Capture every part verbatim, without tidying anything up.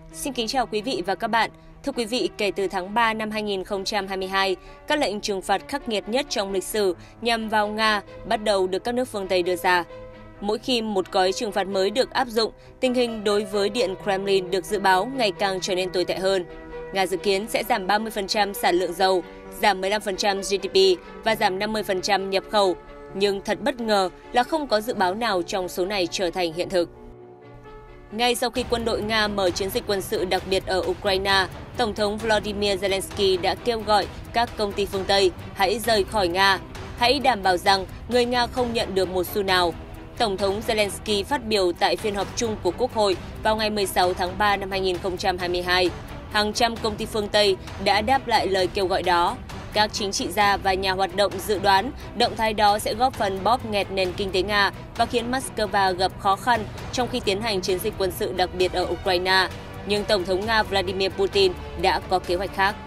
Xin kính chào quý vị và các bạn. Thưa quý vị, kể từ tháng ba năm hai nghìn không trăm hai mươi hai, các lệnh trừng phạt khắc nghiệt nhất trong lịch sử nhằm vào Nga bắt đầu được các nước phương Tây đưa ra. Mỗi khi một gói trừng phạt mới được áp dụng, tình hình đối với Điện Kremlin được dự báo ngày càng trở nên tồi tệ hơn. Nga dự kiến sẽ giảm ba mươi phần trăm sản lượng dầu, giảm mười lăm phần trăm giê đê pê và giảm năm mươi phần trăm nhập khẩu. Nhưng thật bất ngờ là không có dự báo nào trong số này trở thành hiện thực. Ngay sau khi quân đội Nga mở chiến dịch quân sự đặc biệt ở Ukraine, Tổng thống Volodymyr Zelensky đã kêu gọi các công ty phương Tây hãy rời khỏi Nga, hãy đảm bảo rằng người Nga không nhận được một xu nào. Tổng thống Zelensky phát biểu tại phiên họp chung của Quốc hội vào ngày mười sáu tháng ba năm hai nghìn không trăm hai mươi hai. Hàng trăm công ty phương Tây đã đáp lại lời kêu gọi đó. Các chính trị gia và nhà hoạt động dự đoán động thái đó sẽ góp phần bóp nghẹt nền kinh tế Nga và khiến Moscow gặp khó khăn trong khi tiến hành chiến dịch quân sự đặc biệt ở Ukraine. Nhưng Tổng thống Nga Vladimir Putin đã có kế hoạch khác.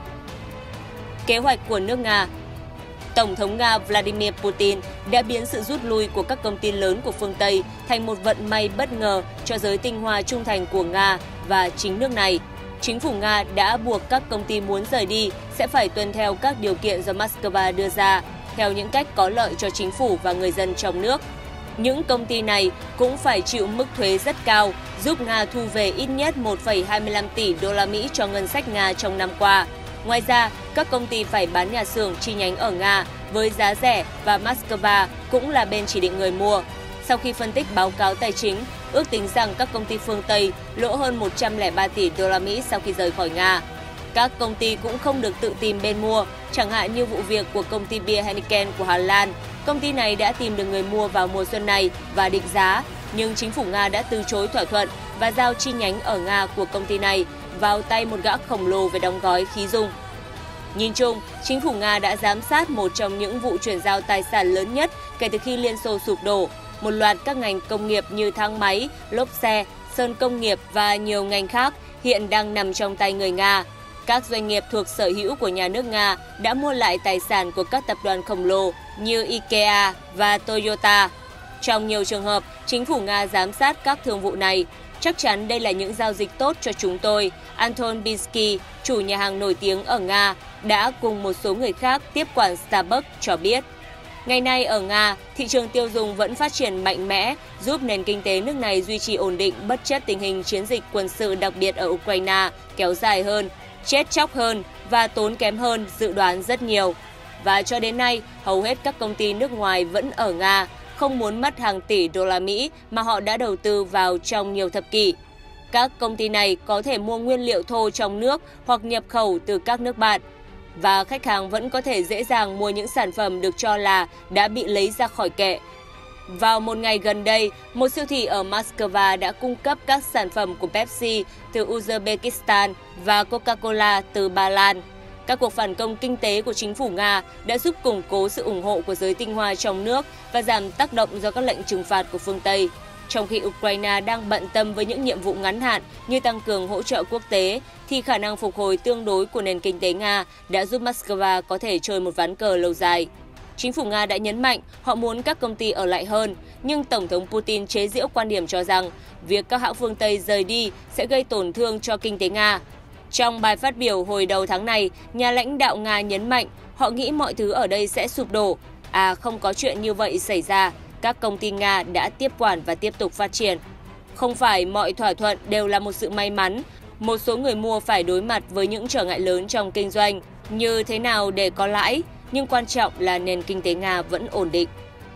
Kế hoạch của nước Nga. Tổng thống Nga Vladimir Putin đã biến sự rút lui của các công ty lớn của phương Tây thành một vận may bất ngờ cho giới tinh hoa trung thành của Nga và chính nước này. Chính phủ Nga đã buộc các công ty muốn rời đi sẽ phải tuân theo các điều kiện do Moscow đưa ra, theo những cách có lợi cho chính phủ và người dân trong nước. Những công ty này cũng phải chịu mức thuế rất cao, giúp Nga thu về ít nhất một phẩy hai mươi lăm tỷ đô la Mỹ cho ngân sách Nga trong năm qua. Ngoài ra, các công ty phải bán nhà xưởng chi nhánh ở Nga với giá rẻ và Moscow cũng là bên chỉ định người mua. Sau khi phân tích báo cáo tài chính, ước tính rằng các công ty phương Tây lỗ hơn một trăm lẻ ba tỷ đô la Mỹ sau khi rời khỏi Nga. Các công ty cũng không được tự tìm bên mua, chẳng hạn như vụ việc của công ty bia Heineken của Hà Lan. Công ty này đã tìm được người mua vào mùa xuân này và định giá, nhưng chính phủ Nga đã từ chối thỏa thuận và giao chi nhánh ở Nga của công ty này vào tay một gã khổng lồ về đóng gói khí dung. Nhìn chung, chính phủ Nga đã giám sát một trong những vụ chuyển giao tài sản lớn nhất kể từ khi Liên Xô sụp đổ. Một loạt các ngành công nghiệp như thang máy, lốp xe, sơn công nghiệp và nhiều ngành khác hiện đang nằm trong tay người Nga. Các doanh nghiệp thuộc sở hữu của nhà nước Nga đã mua lại tài sản của các tập đoàn khổng lồ như IKEA và Toyota. Trong nhiều trường hợp, chính phủ Nga giám sát các thương vụ này. Chắc chắn đây là những giao dịch tốt cho chúng tôi, Anton Binsky, chủ nhà hàng nổi tiếng ở Nga, đã cùng một số người khác tiếp quản Starbucks cho biết. Ngày nay ở Nga, thị trường tiêu dùng vẫn phát triển mạnh mẽ, giúp nền kinh tế nước này duy trì ổn định bất chấp tình hình chiến dịch quân sự đặc biệt ở Ukraine kéo dài hơn, chết chóc hơn và tốn kém hơn dự đoán rất nhiều. Và cho đến nay, hầu hết các công ty nước ngoài vẫn ở Nga, không muốn mất hàng tỷ đô la Mỹ mà họ đã đầu tư vào trong nhiều thập kỷ. Các công ty này có thể mua nguyên liệu thô trong nước hoặc nhập khẩu từ các nước bạn. Và khách hàng vẫn có thể dễ dàng mua những sản phẩm được cho là đã bị lấy ra khỏi kệ. Vào một ngày gần đây, một siêu thị ở Moscow đã cung cấp các sản phẩm của Pepsi từ Uzbekistan và Coca-Cola từ Ba Lan. Các cuộc phản công kinh tế của chính phủ Nga đã giúp củng cố sự ủng hộ của giới tinh hoa trong nước và giảm tác động do các lệnh trừng phạt của phương Tây. Trong khi Ukraine đang bận tâm với những nhiệm vụ ngắn hạn như tăng cường hỗ trợ quốc tế, thì khả năng phục hồi tương đối của nền kinh tế Nga đã giúp Moscow có thể chơi một ván cờ lâu dài. Chính phủ Nga đã nhấn mạnh họ muốn các công ty ở lại hơn, nhưng Tổng thống Putin chế giễu quan điểm cho rằng việc các hãng phương Tây rời đi sẽ gây tổn thương cho kinh tế Nga. Trong bài phát biểu hồi đầu tháng này, nhà lãnh đạo Nga nhấn mạnh họ nghĩ mọi thứ ở đây sẽ sụp đổ. À, không có chuyện như vậy xảy ra. Các công ty Nga đã tiếp quản và tiếp tục phát triển. Không phải mọi thỏa thuận đều là một sự may mắn. Một số người mua phải đối mặt với những trở ngại lớn trong kinh doanh, như thế nào để có lãi, nhưng quan trọng là nền kinh tế Nga vẫn ổn định.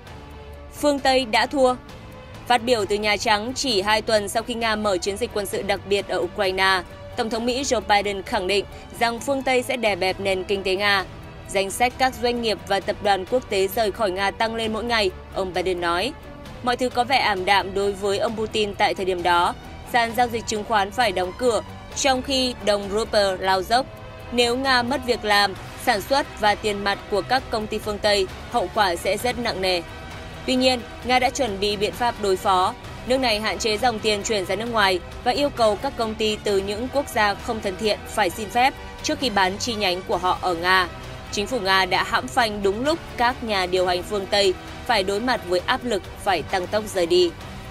Phương Tây đã thua. Phát biểu từ Nhà Trắng chỉ hai tuần sau khi Nga mở chiến dịch quân sự đặc biệt ở Ukraine, Tổng thống Mỹ Joe Biden khẳng định rằng phương Tây sẽ đè bẹp nền kinh tế Nga. Danh sách các doanh nghiệp và tập đoàn quốc tế rời khỏi Nga tăng lên mỗi ngày, ông Biden nói. Mọi thứ có vẻ ảm đạm đối với ông Putin tại thời điểm đó. Sàn giao dịch chứng khoán phải đóng cửa, trong khi đồng ruble lao dốc. Nếu Nga mất việc làm, sản xuất và tiền mặt của các công ty phương Tây, hậu quả sẽ rất nặng nề. Tuy nhiên, Nga đã chuẩn bị biện pháp đối phó. Nước này hạn chế dòng tiền chuyển ra nước ngoài và yêu cầu các công ty từ những quốc gia không thân thiện phải xin phép trước khi bán chi nhánh của họ ở Nga. Chính phủ Nga đã hãm phanh đúng lúc các nhà điều hành phương Tây phải đối mặt với áp lực phải tăng tốc rời đi.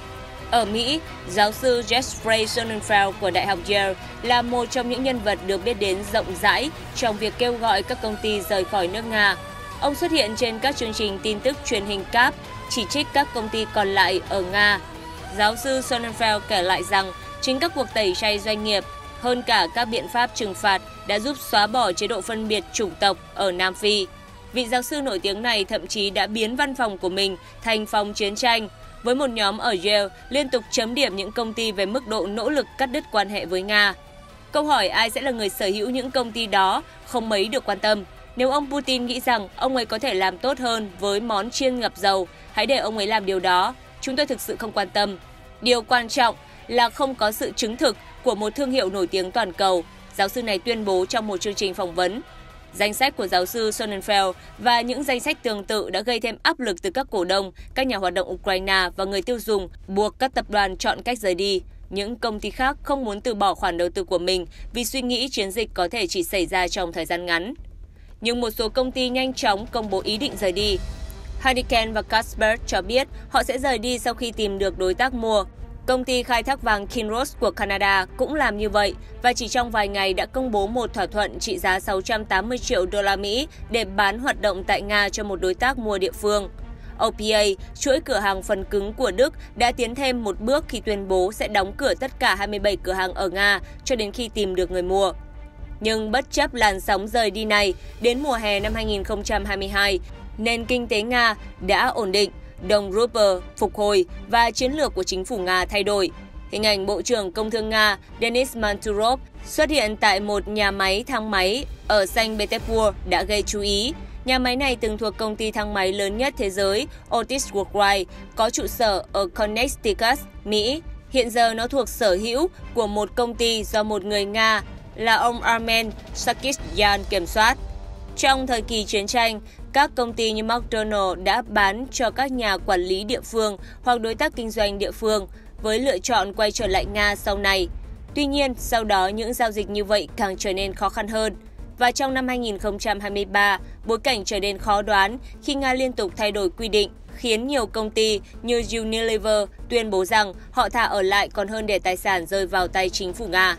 Ở Mỹ, giáo sư Jeffrey Sonnenfeld của Đại học Yale là một trong những nhân vật được biết đến rộng rãi trong việc kêu gọi các công ty rời khỏi nước Nga. Ông xuất hiện trên các chương trình tin tức truyền hình cáp, chỉ trích các công ty còn lại ở Nga. Giáo sư Sonnenfeld kể lại rằng chính các cuộc tẩy chay doanh nghiệp, hơn cả các biện pháp trừng phạt, đã giúp xóa bỏ chế độ phân biệt chủng tộc ở Nam Phi. Vị giáo sư nổi tiếng này thậm chí đã biến văn phòng của mình thành phòng chiến tranh, với một nhóm ở Yale liên tục chấm điểm những công ty về mức độ nỗ lực cắt đứt quan hệ với Nga. Câu hỏi ai sẽ là người sở hữu những công ty đó không mấy được quan tâm. Nếu ông Putin nghĩ rằng ông ấy có thể làm tốt hơn với món chiên ngập dầu, hãy để ông ấy làm điều đó. Chúng tôi thực sự không quan tâm. Điều quan trọng là không có sự chứng thực của một thương hiệu nổi tiếng toàn cầu, giáo sư này tuyên bố trong một chương trình phỏng vấn. Danh sách của giáo sư Sonnenfeld và những danh sách tương tự đã gây thêm áp lực từ các cổ đông, các nhà hoạt động Ukraine và người tiêu dùng, buộc các tập đoàn chọn cách rời đi. Những công ty khác không muốn từ bỏ khoản đầu tư của mình vì suy nghĩ chiến dịch có thể chỉ xảy ra trong thời gian ngắn. Nhưng một số công ty nhanh chóng công bố ý định rời đi. Heineken và Carlsberg cho biết họ sẽ rời đi sau khi tìm được đối tác mua. Công ty khai thác vàng Kinross của Canada cũng làm như vậy và chỉ trong vài ngày đã công bố một thỏa thuận trị giá sáu trăm tám mươi triệu đô la Mỹ để bán hoạt động tại Nga cho một đối tác mua địa phương. o pê a, chuỗi cửa hàng phần cứng của Đức, đã tiến thêm một bước khi tuyên bố sẽ đóng cửa tất cả hai mươi bảy cửa hàng ở Nga cho đến khi tìm được người mua. Nhưng bất chấp làn sóng rời đi này, đến mùa hè năm hai nghìn không trăm hai mươi hai, nền kinh tế Nga đã ổn định, đồng ruble phục hồi và chiến lược của chính phủ Nga thay đổi. Hình ảnh Bộ trưởng Công thương Nga Denis Manturov xuất hiện tại một nhà máy thang máy ở Saint Petersburg đã gây chú ý. Nhà máy này từng thuộc công ty thang máy lớn nhất thế giới Otis Worldwide, có trụ sở ở Connecticut, Mỹ. Hiện giờ nó thuộc sở hữu của một công ty do một người Nga là ông Armen Sarkisyan kiểm soát. Trong thời kỳ chiến tranh, các công ty như McDonald's đã bán cho các nhà quản lý địa phương hoặc đối tác kinh doanh địa phương với lựa chọn quay trở lại Nga sau này. Tuy nhiên, sau đó những giao dịch như vậy càng trở nên khó khăn hơn. Và trong năm hai nghìn không trăm hai mươi ba, bối cảnh trở nên khó đoán khi Nga liên tục thay đổi quy định, khiến nhiều công ty như Unilever tuyên bố rằng họ thà ở lại còn hơn để tài sản rơi vào tay chính phủ Nga.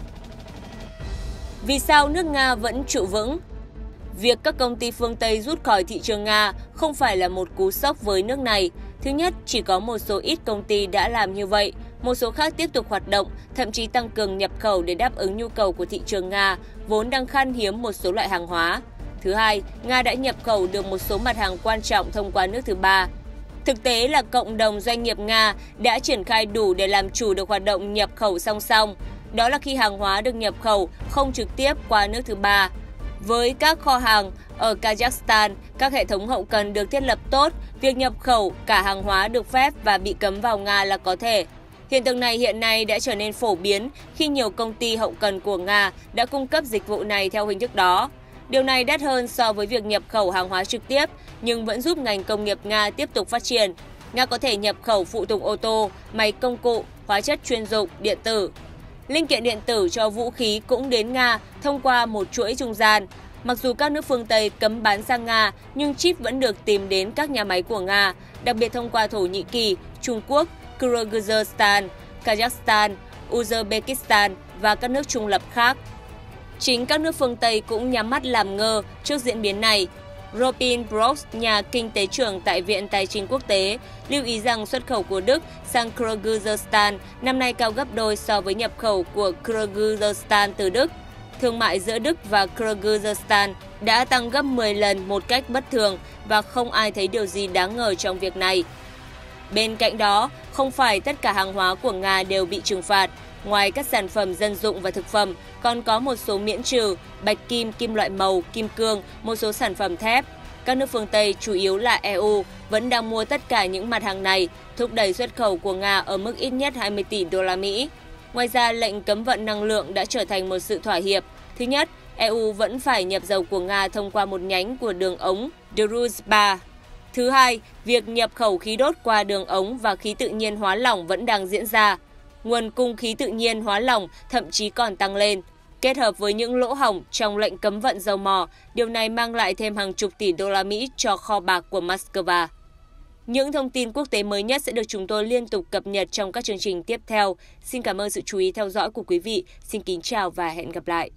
Vì sao nước Nga vẫn trụ vững? Việc các công ty phương Tây rút khỏi thị trường Nga không phải là một cú sốc với nước này. Thứ nhất, chỉ có một số ít công ty đã làm như vậy, một số khác tiếp tục hoạt động, thậm chí tăng cường nhập khẩu để đáp ứng nhu cầu của thị trường Nga, vốn đang khan hiếm một số loại hàng hóa. Thứ hai, Nga đã nhập khẩu được một số mặt hàng quan trọng thông qua nước thứ ba. Thực tế là cộng đồng doanh nghiệp Nga đã triển khai đủ để làm chủ được hoạt động nhập khẩu song song. Đó là khi hàng hóa được nhập khẩu không trực tiếp qua nước thứ ba. Với các kho hàng ở Kazakhstan, các hệ thống hậu cần được thiết lập tốt, việc nhập khẩu cả hàng hóa được phép và bị cấm vào Nga là có thể. Hiện tượng này hiện nay đã trở nên phổ biến khi nhiều công ty hậu cần của Nga đã cung cấp dịch vụ này theo hình thức đó. Điều này đắt hơn so với việc nhập khẩu hàng hóa trực tiếp, nhưng vẫn giúp ngành công nghiệp Nga tiếp tục phát triển. Nga có thể nhập khẩu phụ tùng ô tô, máy công cụ, hóa chất chuyên dụng, điện tử. Linh kiện điện tử cho vũ khí cũng đến Nga thông qua một chuỗi trung gian. Mặc dù các nước phương Tây cấm bán sang Nga, nhưng chip vẫn được tìm đến các nhà máy của Nga, đặc biệt thông qua Thổ Nhĩ Kỳ, Trung Quốc, Kyrgyzstan, Kazakhstan, Uzbekistan và các nước trung lập khác. Chính các nước phương Tây cũng nhắm mắt làm ngơ trước diễn biến này. Robin Brox, nhà kinh tế trưởng tại Viện Tài chính Quốc tế, lưu ý rằng xuất khẩu của Đức sang Kyrgyzstan năm nay cao gấp đôi so với nhập khẩu của Kyrgyzstan từ Đức. Thương mại giữa Đức và Kyrgyzstan đã tăng gấp mười lần một cách bất thường và không ai thấy điều gì đáng ngờ trong việc này. Bên cạnh đó, không phải tất cả hàng hóa của Nga đều bị trừng phạt. Ngoài các sản phẩm dân dụng và thực phẩm, còn có một số miễn trừ, bạch kim, kim loại màu, kim cương, một số sản phẩm thép. Các nước phương Tây, chủ yếu là e u, vẫn đang mua tất cả những mặt hàng này, thúc đẩy xuất khẩu của Nga ở mức ít nhất hai mươi tỷ đô la Mỹ. Ngoài ra, lệnh cấm vận năng lượng đã trở thành một sự thỏa hiệp. Thứ nhất, e u vẫn phải nhập dầu của Nga thông qua một nhánh của đường ống Druzhba. Thứ hai, việc nhập khẩu khí đốt qua đường ống và khí tự nhiên hóa lỏng vẫn đang diễn ra. Nguồn cung khí tự nhiên hóa lỏng thậm chí còn tăng lên. Kết hợp với những lỗ hổng trong lệnh cấm vận dầu mỏ, điều này mang lại thêm hàng chục tỷ đô la Mỹ cho kho bạc của Moscow. Những thông tin quốc tế mới nhất sẽ được chúng tôi liên tục cập nhật trong các chương trình tiếp theo. Xin cảm ơn sự chú ý theo dõi của quý vị. Xin kính chào và hẹn gặp lại.